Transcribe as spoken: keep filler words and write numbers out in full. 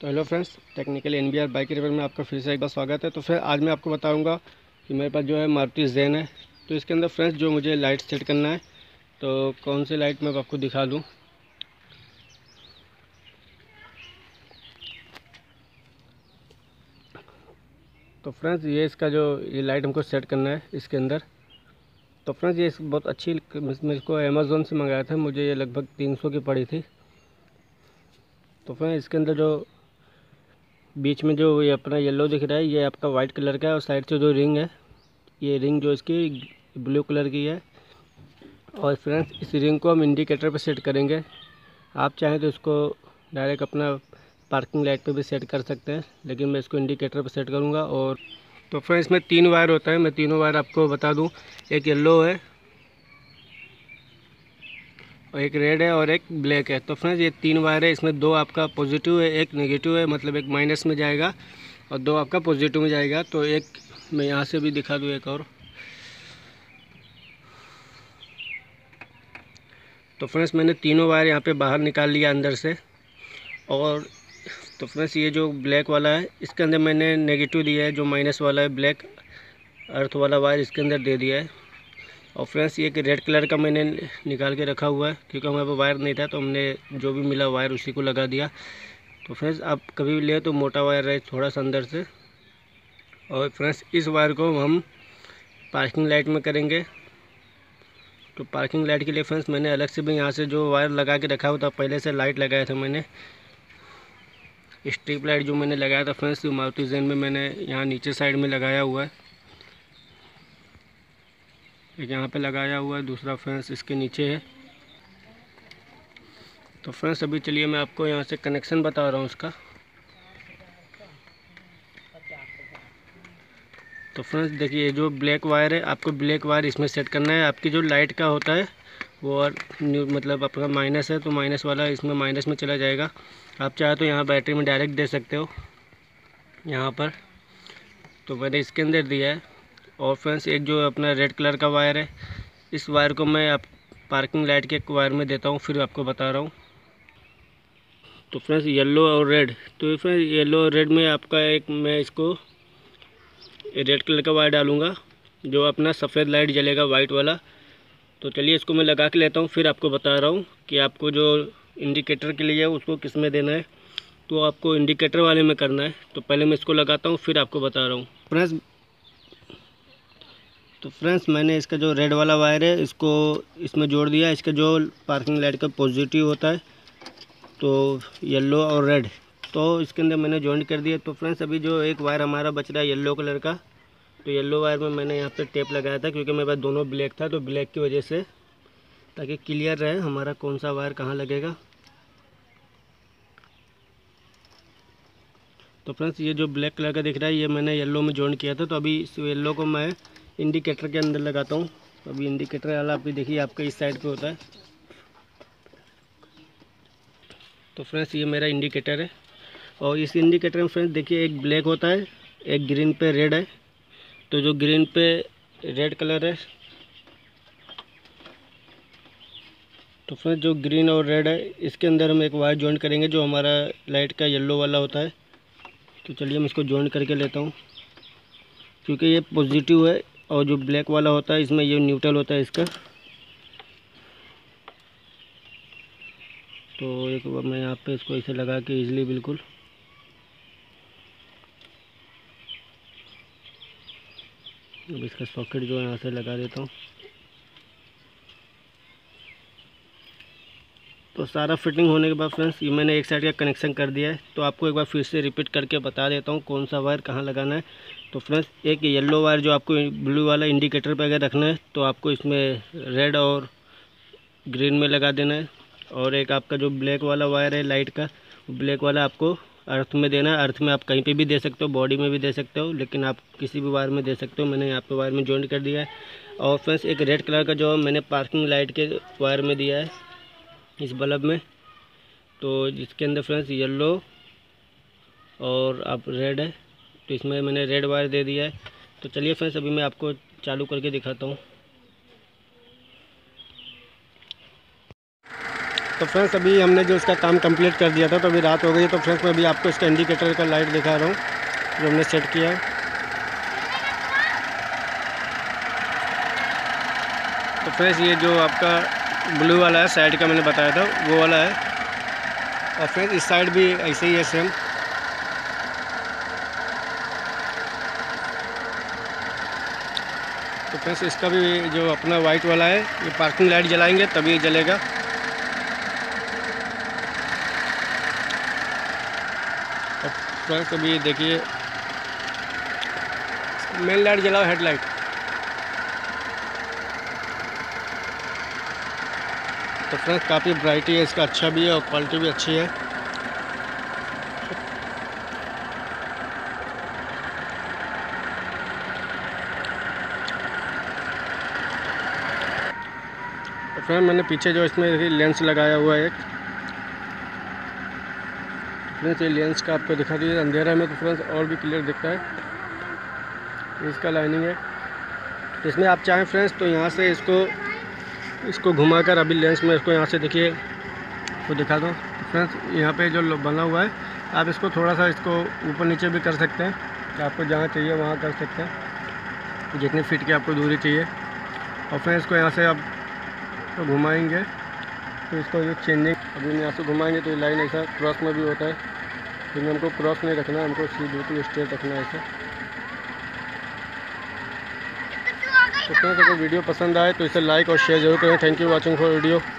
तो hello friends, technical N B R bike review में आपका फिर से एक बार स्वागत है। तो फिर आज मैं आपको बताऊंगा कि मेरे पास जो है मारुति ज़ेन है। तो इसके अंदर फ्रेंड्स जो मुझे लाइट सेट करना है, तो कौन सी लाइट मैं आपको दिखा दूं। तो फ्रेंड्स ये इसका जो ये लाइट हमको सेट करना है इसके अंदर। तो फ्रेंड्स ये बहुत अच्छी, मैं इसको अमेज़ोन से मंगाया था, मुझे ये लगभग तीन सौ की पड़ी थी। तो फ्रेंड्स इसके अंदर जो बीच में जो ये अपना येलो दिख रहा है, ये आपका वाइट कलर का है, और साइड से जो रिंग है, ये रिंग जो इसकी ब्लू कलर की है। और फ्रेंड्स इस रिंग को हम इंडिकेटर पे सेट करेंगे। आप चाहें तो इसको डायरेक्ट अपना पार्किंग लाइट पे भी सेट कर सकते हैं, लेकिन मैं इसको इंडिकेटर पे सेट करूंगा। और तो फ्रेंड्स इसमें तीन वायर होता है, मैं तीनों वायर आपको बता दूं। एक येलो है, और एक रेड है, और एक ब्लैक है। तो फ्रेंड्स ये तीन वायर है, इसमें दो आपका पॉजिटिव है, एक नेगेटिव है, मतलब एक माइनस में जाएगा और दो आपका पॉजिटिव में जाएगा। तो एक मैं यहाँ से भी दिखा दूँ एक और। तो फ्रेंड्स मैंने तीनों वायर यहाँ पे बाहर निकाल लिया अंदर से। और तो फ्रेंड्स ये जो ब्लैक वाला है, इसके अंदर मैंने नेगेटिव दिया है, जो माइनस वाला है ब्लैक अर्थ वाला वायर इसके अंदर दे दिया है। और फ्रेंड्स ये एक रेड कलर का मैंने निकाल के रखा हुआ है, क्योंकि हमारे पास वायर नहीं था, तो हमने जो भी मिला वायर उसी को लगा दिया। तो फ्रेंड्स आप कभी भी ले तो मोटा वायर रहे थोड़ा सा अंदर से। और फ्रेंड्स इस वायर को हम पार्किंग लाइट में करेंगे। तो पार्किंग लाइट के लिए फ्रेंड्स मैंने अलग से भी यहाँ से जो वायर लगा के रखा हुआ था, पहले से लाइट लगाया था मैंने। स्ट्रिप लाइट जो मैंने लगाया था फ्रेंड्स मारुति ज़ेन में, मैंने यहाँ नीचे साइड में लगाया हुआ है। एक यहाँ पे लगाया हुआ है, दूसरा फ्रेंड्स इसके नीचे है। तो फ्रेंड्स अभी चलिए मैं आपको यहाँ से कनेक्शन बता रहा हूँ उसका। तो फ्रेंड्स देखिए, जो ब्लैक वायर है, आपको ब्लैक वायर इसमें सेट करना है। आपकी जो लाइट का होता है वो और मतलब आपका माइनस है, तो माइनस वाला इसमें माइनस में चला जाएगा। आप चाहे तो यहाँ बैटरी में डायरेक्ट दे सकते हो यहाँ पर। तो मैंने इसके अंदर दिया है। और फ्रेंड्स एक जो अपना रेड कलर का वायर है, इस वायर को मैं आप पार्किंग लाइट के एक वायर में देता हूँ, फिर आपको बता रहा हूँ। तो फ्रेंड्स येलो और रेड, तो फ्रेंड्स येलो और रेड में आपका एक मैं इसको रेड कलर का वायर डालूँगा, जो अपना सफ़ेद लाइट जलेगा वाइट वाला। तो चलिए इसको मैं लगा के लेता हूँ, फिर आपको बता रहा हूँ कि आपको जो इंडिकेटर के लिए है उसको किस में देना है। तो आपको इंडिकेटर वाले में करना है। तो पहले मैं इसको लगाता हूँ, फिर आपको बता रहा हूँ फ्रेंड्स। तो फ्रेंड्स मैंने इसका जो रेड वाला वायर है, इसको इसमें जोड़ दिया। इसका जो पार्किंग लाइट का पॉजिटिव होता है, तो येलो और रेड, तो इसके अंदर मैंने जॉइन कर दिया। तो फ्रेंड्स अभी जो एक वायर हमारा बच रहा है येलो कलर का, तो येलो वायर में मैंने यहाँ पे टेप लगाया था, क्योंकि मेरे पास दोनों ब्लैक था, तो ब्लैक की वजह से, ताकि क्लियर रहे हमारा कौन सा वायर कहाँ लगेगा। तो फ्रेंड्स ये जो ब्लैक कलर का दिख रहा है, ये मैंने येलो में जॉइन किया था। तो अभी इस येलो को मैं इंडिकेटर के अंदर लगाता हूँ। तो अभी इंडिकेटर वाला अभी देखिए आपका इस साइड पे होता है। तो फ्रेंड्स ये मेरा इंडिकेटर है। और इस इंडिकेटर में फ्रेंड्स देखिए, एक ब्लैक होता है, एक ग्रीन पे रेड है। तो जो ग्रीन पे रेड कलर है, तो फ्रेंड्स जो ग्रीन और रेड है, इसके अंदर हम एक वायर जॉइन करेंगे, जो हमारा लाइट का येलो वाला होता है। तो चलिए मैं इसको जॉइन करके लेता हूँ, क्योंकि ये पॉजिटिव है, और जो ब्लैक वाला होता है इसमें ये न्यूट्रल होता है इसका। तो एक बार मैं यहाँ पे इसको ऐसे लगा के इजीली बिल्कुल, अब इसका सॉकेट जो है यहाँ से लगा देता हूँ। तो सारा फिटिंग होने के बाद फ्रेंड्स ये मैंने एक साइड का कनेक्शन कर दिया है। तो आपको एक बार फिर से रिपीट करके बता देता हूँ कौन सा वायर कहाँ लगाना है। तो फ्रेंड्स एक येलो वायर जो आपको ब्लू वाला इंडिकेटर पे अगर रखना है, तो आपको इसमें रेड और ग्रीन में लगा देना है। और एक आपका जो ब्लैक वाला वायर है लाइट का, ब्लैक वाला आपको अर्थ में देना है। अर्थ में आप कहीं पे भी दे सकते हो, बॉडी में भी दे सकते हो, लेकिन आप किसी भी वायर में दे सकते हो। मैंने यहाँ पे वायर में जॉइन कर दिया है। और फ्रेंड्स एक रेड कलर का जो मैंने पार्किंग लाइट के वायर में दिया है इस बल्ब में। तो जिसके अंदर फ्रेंड्स येलो और अब रेड है, तो इसमें मैंने रेड वायर दे दिया है। तो चलिए फ्रेंड्स अभी मैं आपको चालू करके दिखाता हूँ। तो फ्रेंड्स अभी हमने जो इसका काम कंप्लीट कर दिया था, तो अभी रात हो गई। तो फ्रेंड्स मैं अभी आपको इसका इंडिकेटर का लाइट दिखा रहा हूँ जो हमने सेट किया है। तो फ्रेंड्स ये जो आपका ब्लू वाला है साइड का मैंने बताया था वो वाला है, और फ्रेंड्स इस साइड भी ऐसे ही है सेम। तो फ्रेंड्स इसका भी जो अपना वाइट वाला है, ये पार्किंग लाइट जलाएंगे तभी जलेगा। और फ्रेंड्स अभी देखिए मेन लाइट जलाओ, हेडलाइट। तो फ्रेंड्स काफ़ी ब्राइटी है इसका, अच्छा भी है और क्वालिटी भी अच्छी है। तो फ्रेंड मैंने पीछे जो इसमें देखिए लेंस लगाया हुआ है एक, फ्रेंड्स ये लेंस का आपको दिखा दीजिए अंधेरा में तो फ्रेंड्स और भी क्लियर दिखता है। इसका लाइनिंग है, तो इसमें आप चाहें फ्रेंड्स तो यहाँ से इसको इसको घुमाकर अभी लेंस में इसको यहाँ से देखिए तो दिखा दो। तो फ्रेंड्स यहाँ पे जो बना हुआ है आप इसको थोड़ा सा इसको ऊपर नीचे भी कर सकते हैं, आपको जहाँ चाहिए वहाँ कर सकते हैं, जितनी फीट की आपको दूरी चाहिए। और फ्रेंड्स इसको यहाँ से आप तो घुमाएंगे तो इसको ये चेंजिंग अभी यहाँ से घुमाएंगे तो ये लाइन ऐसा क्रॉस में भी होता है, लेकिन हमको क्रॉस नहीं रखना है, हमको सीधी बिल्कुल स्ट्रेट रखना है ऐसा। तो फ्रेंड्स अगर वीडियो पसंद आए तो इसे लाइक और शेयर जरूर करें। Thank you watching for video.